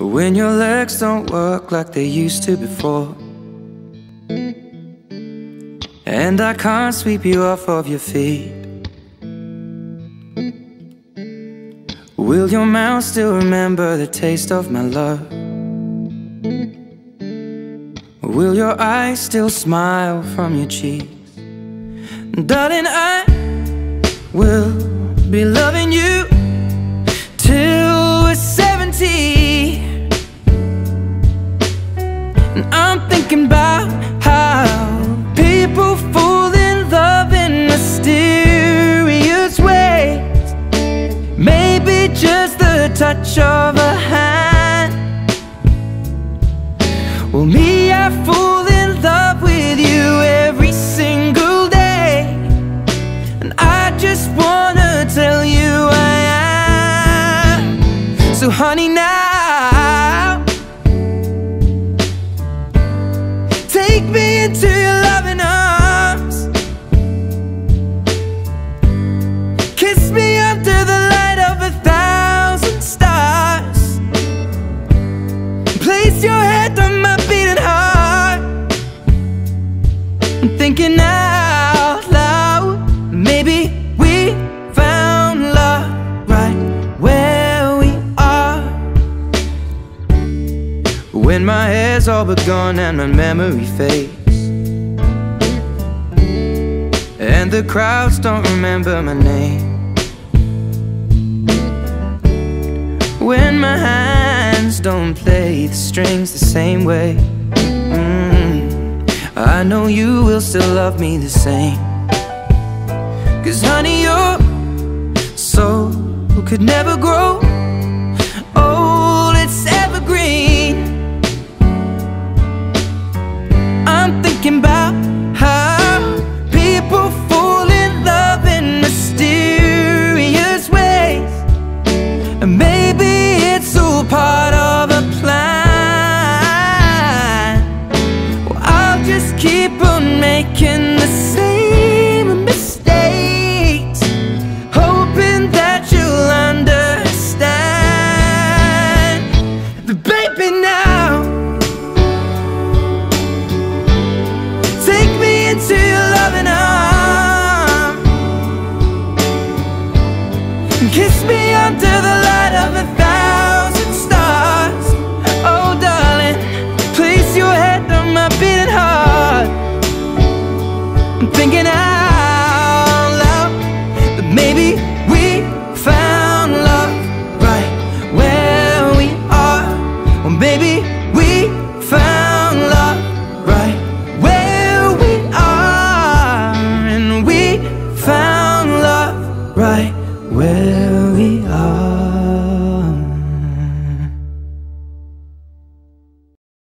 when your legs don't work like they used to before, and I can't sweep you off of your feet. Will your mouth still remember the taste of my love? Will your eyes still smile from your cheeks? Darling, I will be loving you till we're 70. And I'm thinking about how people fall in love in mysterious ways. Maybe just the touch of a hand. Well, me, I fall in love with you every single day, and I just wanna tell you I am. So honey, now take me into your loving arms, kiss me under the light of 1,000 stars, place your head on my beating heart. I'm thinking out loud, maybe we found love right where we are. When my hair's all but gone and my memory fades, and the crowds don't remember my name, when my hands don't play the strings the same way, I know you will still love me the same. 'Cause honey, your soul could never grow